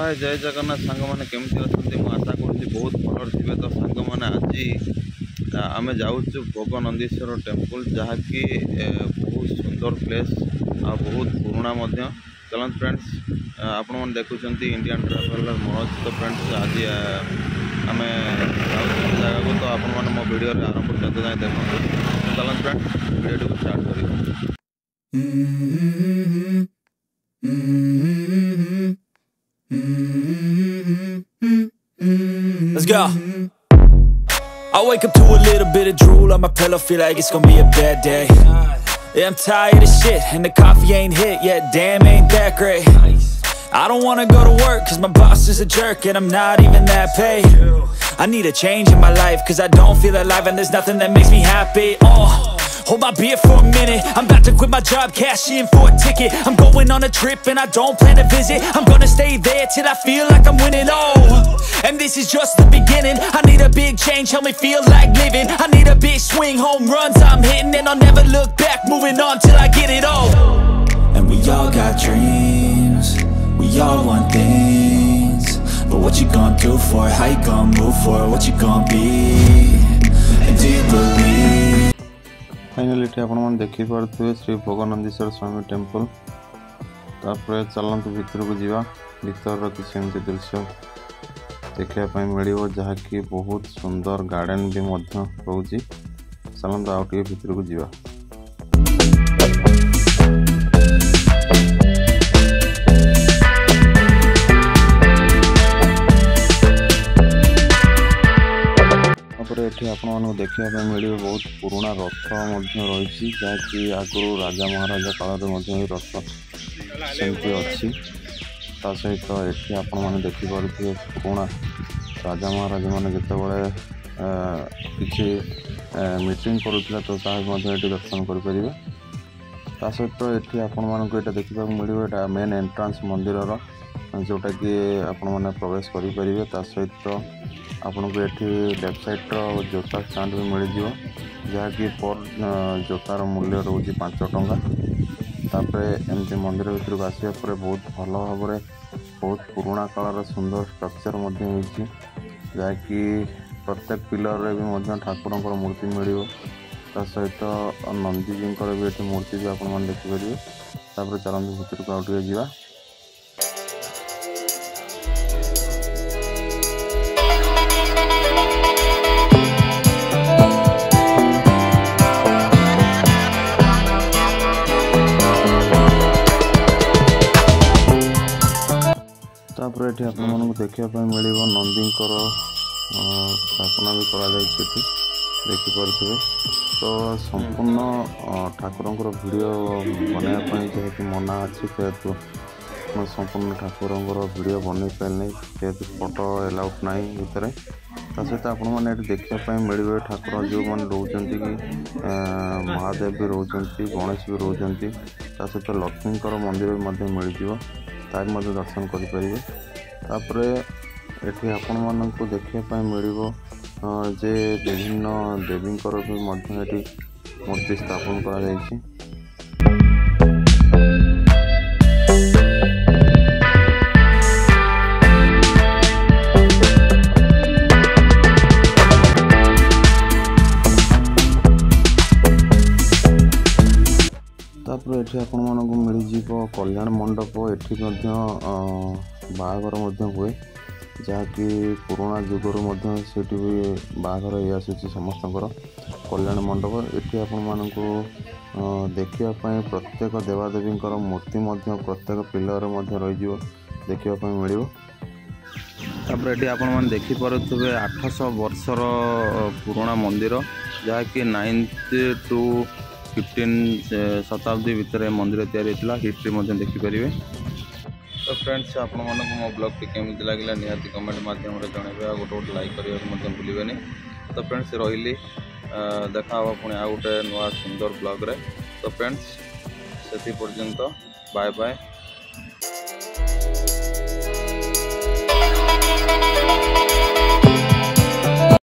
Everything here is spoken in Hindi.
हाय जय जगन्नाथ सांग मैंने केमती अच्छे मुझे आशा करुँच बहुत भल थे। तो सांग मैंने आज आम जाऊँ भोगनंदीश्वर टेम्पल जहाँकि बहुत सुंदर प्लेस आ बहुत पुराना चलत फ्रेंड्स आपण मैंने देखुं इंडियन ट्राभेलर मनोज। तो फ्रेंड्स आज आम जगह को तो आपण मैंने मो वीडियो आरंभ पर्यंत जाए देखो। चलत फ्रेंड्स वीडियो को स्टार्ट कर। Let's go. I wake up to a little bit of drool on my pillow, feel like it's gonna be a bad day. Yeah, I'm tired of shit, and the coffee ain't hit yet, damn ain't that great. I don't wanna go to work, cause my boss is a jerk, and I'm not even that paid. I need a change in my life, cause I don't feel alive, and there's nothing that makes me happy. Hold my beer for a minute, I'm about to quit my job, cash in for a ticket. I'm going on a trip and I don't plan to visit. I'm gonna stay there till I feel like I'm winning, and this is just the beginning. I need a big change, help me feel like living. I need a big swing, home runs I'm hitting, and I'll never look back, moving on till I get it all. And we all got dreams, we all want things, but what you gonna do for it? How you gonna move for it? What you gonna be? And do you believe? Finally आपने देखिपे श्री भोगनंदीश्वर स्वामी टेम्पल। तापर चलतु भीतर को जीवा, भीतर किसी एमती दृश्य देखापी मिल जहाँकि बहुत सुंदर गार्डन भी रोचे। चलतु आउ टे भीतर को जीवा। आपको देखा मिल बहुत पुराना रथ रही जहाँकि आगु राजा महाराजा काल रथ सेमती अच्छी। सहित ये आपने देखिपे पुराना राजा महाराजा मैंने जितेबाला किसी मीटिंग करुला तो ये दर्शन करें। सहित ये आपको देखा मिले मेन एंट्रांस मंदिर जोटा कि आपने प्रवेश करें। सहित आपन को ये लेफ्ट साइड जोता स्टैंड भी मिल जाए जहाँकि पर जोतार मूल्य रोचे 5 टंका। तापर एमती मंदिर भीतर को आसा पर बहुत भल भाव बहुत पुराना कालर सुंदर स्ट्रक्चर जहाँकि प्रत्येक पिलर रे भी ठाकुर मूर्ति मिल। सहित नंदीजी भी ये मूर्ति भी आपने देखिपारे। तापर चलते भीतर को आउटे जावा। तापर ये आपको देखापी मिल नंदी स्थापना भी देखिपे। तो संपूर्ण ठाकुर वीडियो बनवाई जेहेतु मना अच्छी जेहेतु संपूर्ण ठाकुर वीडियो बन पारे जेहेतु फोटो एलाउड ना भितर। सहित आपने देखापी मिले ठाकुर जो मैंने रोच कि महादेव भी रोच गणेश भी रोच। सहित लक्ष्मी मंदिर भी मिल जाए दर्शन करें। तापर ये आपण को देखापी मिल जे विभिन्न देवी भी मूर्ति स्थापन कर। तापर ये आपको मिल कल्याण मंडप। ये बाहागर हुए जहाँकि पुराना जुगर से भी बाहागर ये आसूँ समस्त कल्याण मंडप। ये आपको देखापी प्रत्येक देवादेवी मूर्ति प्रत्येक पिलर रही देखापी मिल। तापर ये आपने देखिपे 800 वर्षर पुराना मंदिर जहाँकि 9th to 15 शताब्दी भितर मंदिर या हिस्ट्री देखिपारे। तो फ्रेंड्स आपण मो ब्लॉग टी केमती लगे निहाती कमेंट माध्यम जनइबे गोटे लाइक करने भूलें। तो फ्रेंड्स रही देखा पुणी आ गोटे नुआ सुंदर ब्लॉग रे। तो फ्रेंड्स से पर्यंत बाय बाय।